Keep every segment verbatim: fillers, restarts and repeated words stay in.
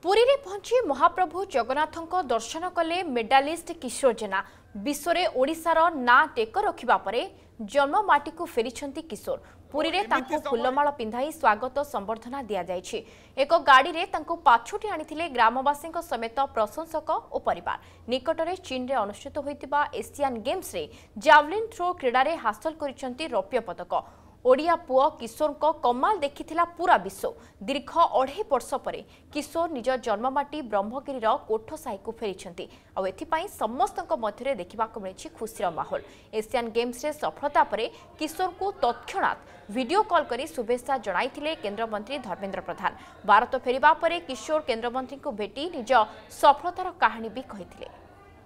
पुरी रे पहुंची महाप्रभु जगन्नाथों दर्शन कले मेडालिस्ट किशोर जेना। विश्व में ओडिशार ना टेक रखिबा परे जन्ममाटी को फेरिछंती किशोर। पुरी रे तांको फुलमाल पिंधाई स्वागत संबर्धना दिया जायछि। एक गाड़ी रे तांको पाछुटी आनिथिले ग्रामवासी समेत प्रशंसक और परिवार। निकटरे चीन रे अनुष्ठित होइतिबा एशियन गेम्स रे जावलिन थ्रो क्रीडा रे हासिल करिसंती रौप्य पदक। ओडिया पुओ किशोर को कमाल देखिथिला पूरा विश्व। दीर्घ अढ़ाई वर्ष पर किशोर निज जन्ममाटी ब्रह्मगिरीर कोठसाही को फेरिछंती। आ एथिपाई समस्तक मध्यरे देखिबाको मिलिछि खुशीर माहौल। एशियन गेम्स रे सफलता परे किशोर को तत्क्षणात वीडियो कॉल करी शुभेच्छा जणाइथिले केंद्र मंत्री धर्मेंद्र प्रधान। भारत फेरिबा परे किशोर केंद्र मंत्री को भेटी निज सफलतार कहानी भी कहिथिले।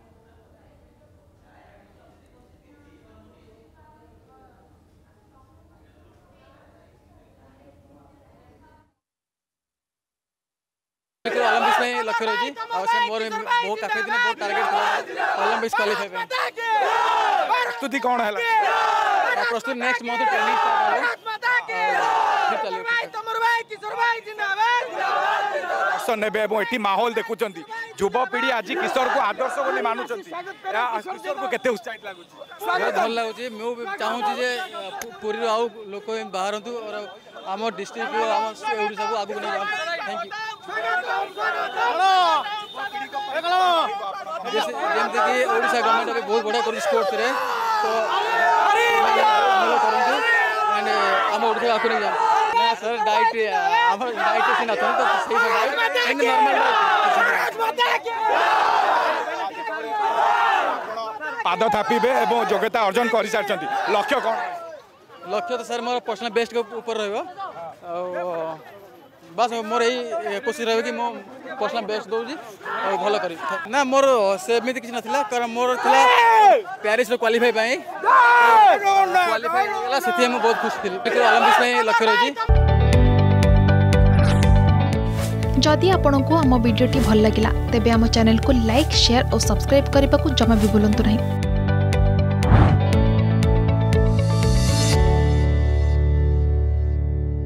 ओलंपिक्स में लक्ष्य रही मोर मो काफी दिन बहुत टारगेट था ओलंपिक्स क्वालीफाई प्रस्तुति कौन है प्रस्तुति नेक्स्ट मंथ ट्रेनिंग स्टार्ट माहौल देखुं युवपीढ़ी आज किशोर को आदर्श बोली मानुंट किशोर को केते उत्साहित लगुच भल लगुच मु चाहूँ जे पुरी आउ लोक बाहर और आम डिस्ट्रिक्ट आम ओडिशा को आगु नहीं जाऊँ। Thank you. जैसे कि ओडिशा गवर्नमेंट अभी बहुत बड़ा कर स्पोर्ट्स रे तो भल करंतु एंड आम ओडिशा आगु नहीं जाऊँ। ना सर डाइट आम डाइट से ना तो सही से डाइट एंड नॉर्मल पाद थापिबे एवं योग्यता अर्जन कर सारछंती। लक्ष्य कौन? लक्ष्य तो सर मोर पर्सनल बेस्ट के ऊपर रहिबो। बस मोर यही कोशिश रही कि मो पर्सनल बेस्ट दूजी और भल करी ना मोर सेमती किसी ना कारण मोर थिला पेरिस रो क्वालीफाई पाई क्वालीफाई होला सेति हम बहुत खुश थिली। ओलंपिक्स में लक्ष्य रही। जदि आपंक आम भिडी भल लगा तेब आम चैनल को लाइक शेयर और सब्सक्राइब करने को जमा भी भूलु नहीं।